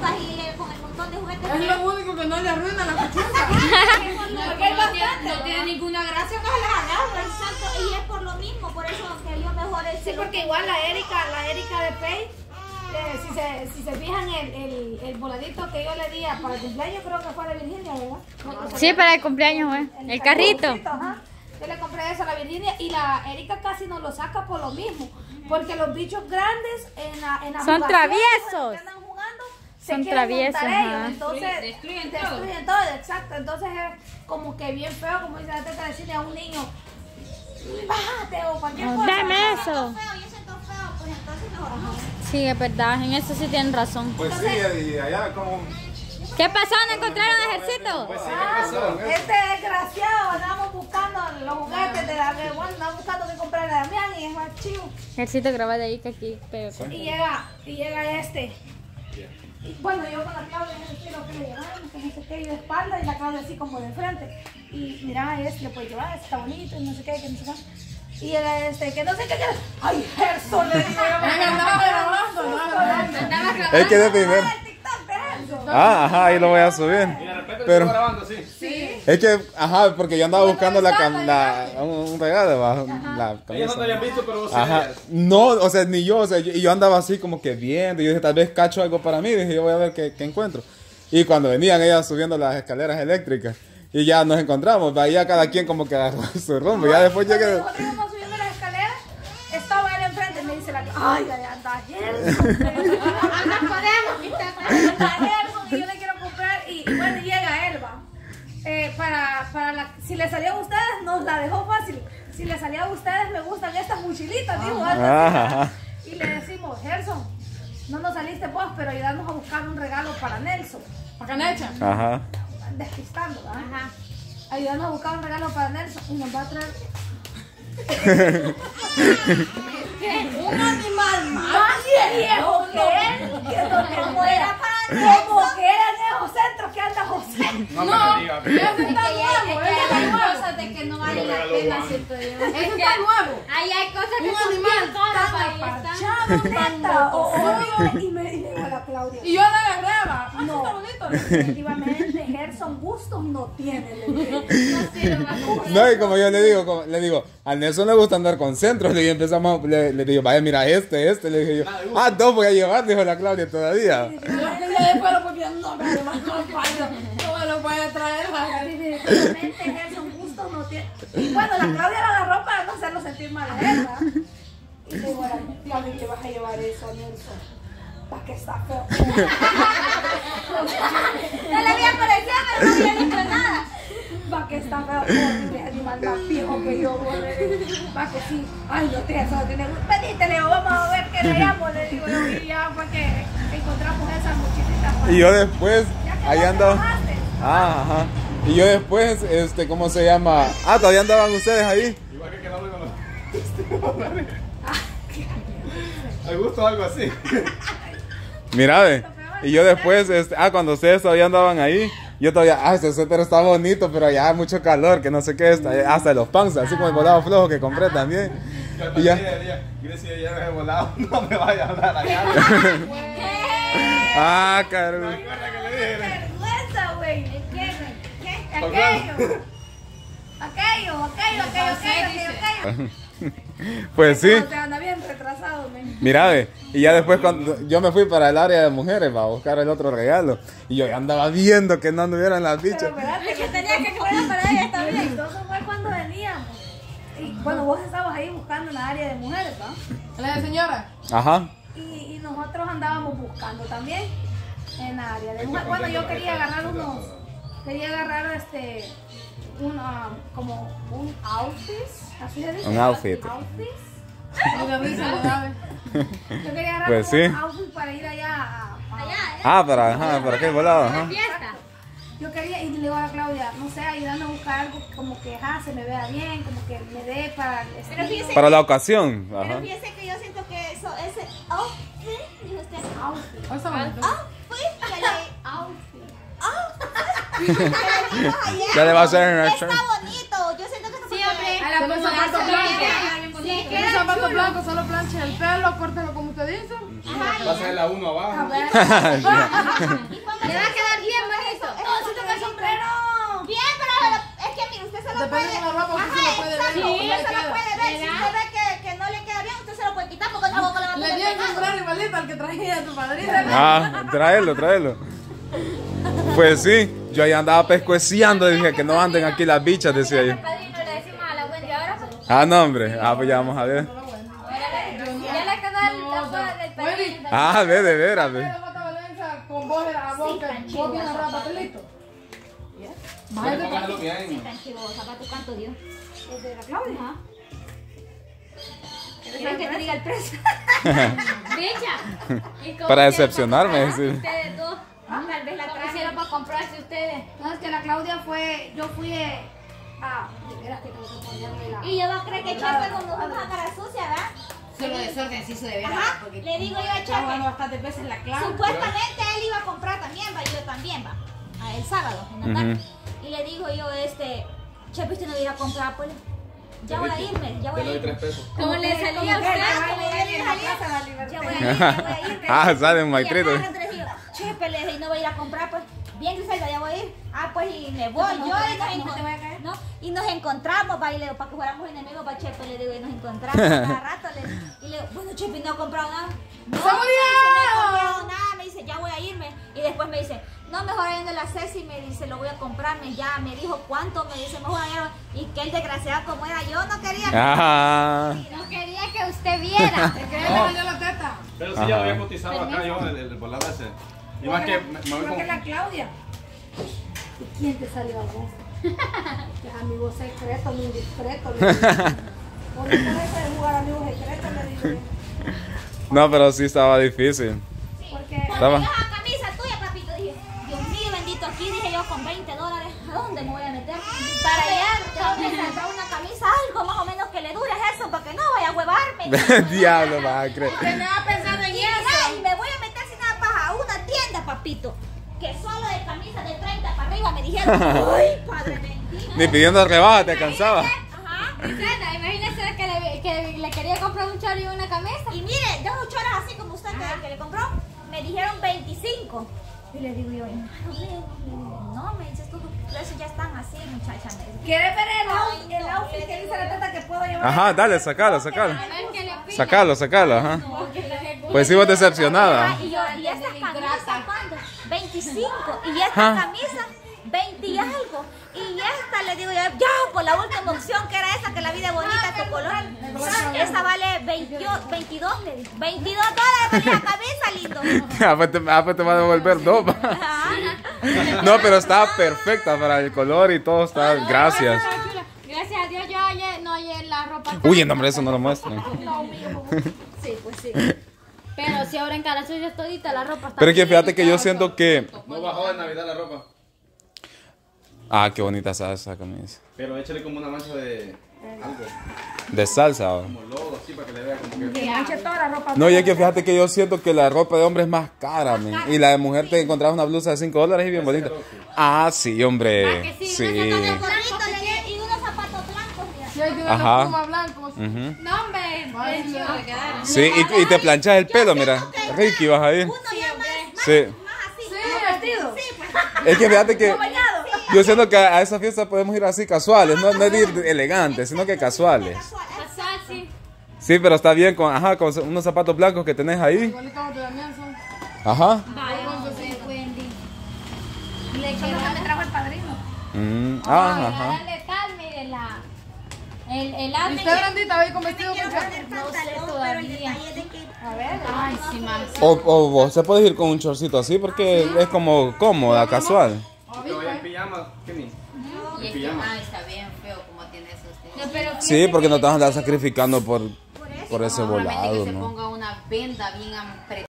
chispas y con el montón de juguetes. Es lo único que no le arruina la cochonga. Porque no tiene ninguna gracia, no se las agarra. Exacto, y es por lo mismo, por eso que yo mejor es. Sí, porque igual la Erika de Pay, si se fijan el voladito que yo le di para el cumpleaños, creo que fue de Virginia, ¿verdad? Sí, para el cumpleaños, güey. El carrito. Ajá. Yo le compré eso a la Virginia y la Erika casi no lo saca por lo mismo. Porque los bichos grandes en la son traviesos. Que andan jugando, son traviesos. Ellos, entonces destruyen todo. Exacto. Entonces es como que bien feo, como dice la teta, decirle a un niño, bájate o cualquier cosa. Dame eso. Yo siento feo, pues entonces mejor no. Sí, es verdad, en eso sí tienen razón. Pues sí, y allá como... ¿Qué pasó? ¿No encontraron ejército? Pues sí, ¿qué pasó? Este desgraciado, andamos buscando los juguetes de la bueno, andamos buscando que comprar a Damián y es más chivo. Ejército graba de ahí que aquí, pero... Y llega este. Y bueno, yo con la Claudia en el estilo que le llevaron, que no sé qué, y de espalda y la Claudia así como de frente. Y mira, le puede llevar, está bonito y no sé qué, que no sé qué. Y llega este, que no sé qué, que... ¡Ay, Gerson! Le digo yo, Andaba grabando. Es que de primero. Ajá, ahí lo voy a subir. Pero grabando, sí. es que, ajá, porque yo andaba buscando un regalo, la Ellos no camisa. te habían visto, pero vos sí. Ajá, no, o sea, ni yo, o sea, y yo andaba así como que viendo, y yo dije, tal vez cacho algo para mí, dije, yo voy a ver qué encuentro. Y cuando venían ellas subiendo las escaleras eléctricas, y ya nos encontramos, ahí cada quien como que agarró su rumbo, ya después llegué... Nosotros íbamos subiendo las escaleras, estaba él enfrente y me dice la Claudia, ¡ay, allá anda Gerson! Y yo le quiero comprar y bueno, llega Elba. Si le salió a ustedes, nos la dejó fácil. Si le salió a ustedes, me gustan estas mochilitas, dijo. Ajá. Y le decimos, Gerson, no nos saliste vos, pero ayudarnos a buscar un regalo para Nelson. ¿Para Canecha? Ajá. Despistando, ¿verdad? Ajá. Ayudarnos a buscar un regalo para Nelson y nos va a traer Un animal más viejo que él, que como era como que era en esos centros que anda José. No me digas. Es que hay cosas de que no vale la pena, siento yo. Eso está nuevo. Ahí hay cosas que Un son animal bien caras Tan para ahí aparchado, neta. Y me dijo a la Claudia. Y yo la agarraba. Ah, No. está bonito. Definitivamente Gerson gustos no tiene. Le dije. No, y como yo le digo, a Nelson le gusta andar con centros, y empezamos, le digo, vaya, mira le dije yo, dos voy a llevar, dijo la Claudia todavía. Yo después lo porque no me lo voy a traer. Definitivamente Gerson gustos no tiene. Y bueno, la Claudia la agarró para no hacerlo sentir mal a él, ¿verdad? Y le digo a la Claudia, ¿qué vas a llevar eso a Nelson? ¿Para qué está feo? No le había aparecido, pero no había dicho nada. ¿Para qué está feo? Horrible animal más viejo que yo, para que sí. Ay, no te eso tiene. Venite, Leo, vamos a ver qué le llamo, le digo yo. Y ya fue que encontramos esas mochilitas. Y yo después, ahí andaba. trabajaste. Ajá. Y yo después, ¿cómo se llama? Ah, todavía andaban ustedes ahí. Igual que quedamos con los... Al gusto algo así. Mira, ve. Y yo después, cuando ustedes todavía andaban ahí, yo todavía, ese suéter está bonito, pero ya hay mucho calor, que no sé qué, hasta los pants, así como el volado flojo que compré también. Y ya. Yo decía, ya me he volado, no me vaya a hablar allá. Ah, caro. ¿Recuerda que le dije? Vergüenza, güey. ¿Qué? Aquello. Pues sí. Te anda bien retrasado, men. Mira, ve, y ya después cuando yo me fui para el área de mujeres para buscar el otro regalo, y yo ya andaba viendo que no anduvieran las bichas. Pero verdad Es que tenía que comer para ella también. entonces fue cuando veníamos. Y bueno, vos estabas ahí buscando en la área de mujeres, ¿no? ¿La señora? Ajá. Y nosotros andábamos buscando también en la área de mujeres. Bueno, yo quería agarrar como un outfit, así se dice. Un outfit. Yo quería agarrar Pues sí. un outfit para ir allá Para aquel volado, ajá. Fiesta. Yo quería, y le digo a Claudia, no sé, ayudarme a buscar algo como que se me vea bien, como que me dé para el Pero fíjese, Para la ocasión, pero ajá. fíjese que yo siento que eso, ese outfit, dijo usted, outfit. Está bonito. outfit, que le Outfit. Ya le va a hacer en el está bonito. Yo siento que Siempre. está A la zapato blanco. Sí, Un zapato blanco, solo plancha el pelo, córtelo como usted usted hizo. Va a ser la 1 abajo. A ver. Le va a quedar bien bonito. Necesito el sombrero. Bien, pero es que mire, usted se lo Depende puede. de la ropa, usted se lo puede ver. exacto, Sí, usted se lo queda. puede ver. Si usted ve que no le queda bien, usted se lo puede quitar porque tampoco le va a Le poder di el pegar. sombrero igualito al que traía tu padrino. Ah, tráelo. Pues sí, yo ahí andaba pescueciando y dije que no anden aquí las bichas, decía yo. Padrino, le decimos a la Wendy ahora. Ah, no, hombre. Ah, pues ya vamos a ver. Ya le quedó la boda del padrino. Ah, ve, de veras, ve. La Mata Valencia con vos a vos que vos bien agarrado papelito. Póngalo bien. Tan chivo, zapato, ¿cuánto dio? Es de la Claudia. Ajá. ¿Quieres que te diga el precio? Bicha. ¿Y cómo Para hicieron decepcionarme, para sí. ustedes dos? Tal vez la ¿Cómo traje. hicieron para comprarse ustedes? No, es que la Claudia fue, yo fui a, de veras que tengo que ponerle la... Y yo no creo que Chepe con nosotros a cara sucia, ¿verdad? Solo desorden se hizo de veras. Ajá. Le digo yo a Estaba jugando Chepe. bastantes veces la clave. Supuestamente él iba a comprar también, va, y yo también, va. El sábado, en la tarde. Y le digo yo, Chepe, usted no iba a comprar, pues. Ya voy a irme, ya voy a irme. ¿Cómo le salía a Como usted? que en la Plaza de la Ya Libertad. voy a irme, ya voy a irme. Ah, sale un Y maitrito. agarra, entonces digo, Chepe, le dije, no voy a ir a comprar, pues. Bien, Griselda, ya voy a ir. Ah, pues, y me voy yo y ¿no? Y nos encontramos, va, y le digo, para que fuéramos enemigos, para Chepe, le digo, y nos encontramos cada rato. Y le digo, bueno, Chepe, no ha comprado nada. No, ¡Se murió! me dice, no he comprado nada, me dice, ya voy a irme. Y después me dice, no, mejor yendo a la Ceci, me dice, lo voy a comprarme ya. Me dijo, ¿cuánto? Me dice, mejor allá. Y que el desgraciado como era, yo no quería. Ah. No quería que usted viera. Es que él le vendió la teta. Pero sí, ya lo había cotizado acá yo, el volado ese. Y más que me voy Porque con... la Claudia. ¿Y quién te salió a vos? Ya, amigo secreto, mi indiscreto. Le digo. Por eso de jugar amigos secretos, le digo yo. No, pero sí estaba difícil. Porque Estaba- Cuando yo la camisa tuya, papito, dije, Dios mío, bendito, aquí dije yo con $20, ¿a dónde me voy a meter? Para allá, tengo que comprar una camisa, algo más o menos que le dure eso, para que no vaya a huevarme. Diablo, vas a creer. me va pensando en Y mira, y me voy a meter sin nada paja a una tienda, papito, que solo de camisa de 30 para arriba me dijeron, ay, padre bendito. Ni pidiendo rebaja te cansaba. Ajá. Griselda, imagínese que le quería comprar un chorro y una camisa. Y mire, dos choras así como usted que le compró, me dijeron 25. Y le digo yo, no, me dice, estos precios ya están así, muchacha. me dice. ¿Quieres ver el outfit que dice la teta que puedo llevar? Ajá, dale, sacalo. Es que le pide. Sacalo, ajá. Pues sí, vos decepcionada. Y yo, ¿y estas camisas cuándo? 25. Y esta Ah. camisa, 20 y algo. Y esta le digo yo, ya, por la última opción que era esa, que la vida es bonita, tu color. Esta vale 22, le digo. $22 vale la camisa, lindo. Pues te va a devolver dos. va. Ajá. No, pero está perfecta para el color y todo está. Gracias. Gracias a Dios, yo ayer no hallé la ropa. Uy, no, hombre, eso no lo muestran. Sí, pues sí. Pero si ahora en cara suya todita la ropa está. Pero es que fíjate que yo siento que. No bajó de Navidad la ropa. Ah, qué bonita está esa camisa. Pero échale como una mancha de algo, De salsa. ¿va? como lodo, así para que le vea como que... Que manche toda la ropa. No, y es que fíjate que yo siento que la ropa de hombre es más cara, men. Y la de mujer te encontrás una blusa de $5 y bien bonita. Ah, sí, hombre. Sí. Gorrito, y unos zapatos blancos, mira. Si hay que Ajá. ver los blancos. Ujú. No, hombre. Ay, sí, Sí, y te planchas el pelo, mira. Ricky, vas a ir. Uno ya más Sí. así. vestido. Sí, pues. Es que fíjate que yo siento que a esa fiesta podemos ir así casuales, no es de ir elegantes, sino que casuales. Casual, sí. Sí, pero está bien con unos zapatos blancos que tenés ahí. Igualito como te Damián son. Ajá. Vaya, Wendy. Le Eso es lo que me trajo el padrino. Ajá. Dale tal, mire el ¿Y outfit. usted, Brandita, va a ir con vestido Quiero con poner qué? pantalón, pero el todavía. detalle es de que A ver. Ay, sí, más. O vos se puedes ir con un shortcito así porque es como cómoda, casual. Que vaya en pijama, Kenny. Y es que está bien feo como tiene eso usted. No, pero Sí, porque no te vas a andar sacrificando por ese Solamente volado, que se ¿no? ponga una venda bien apretada.